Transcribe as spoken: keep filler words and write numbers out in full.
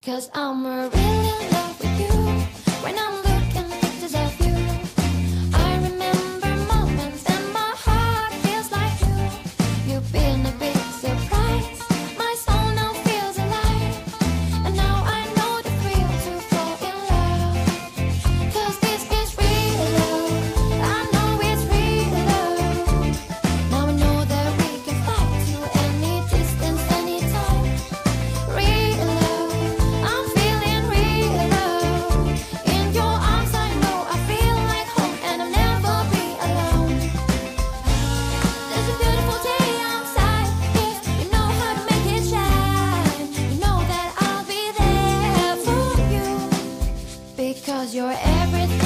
Cause I'm really in love with you. When I'm looking at pictures of you, I remember moments and my heart feels like you. You've been a big surprise. My soul now feels alive. And now I know the thrill to fall in love. Cause this is real love. I know it's real love. Now I know that we can fly to any distance, anytime. Real love. I'm feeling real love. In your arms I know I feel like home and I'll never be alone. There's a beautiful day outside. Yeah, you know how to make it shine. You know that I'll be there for you. Because you're everything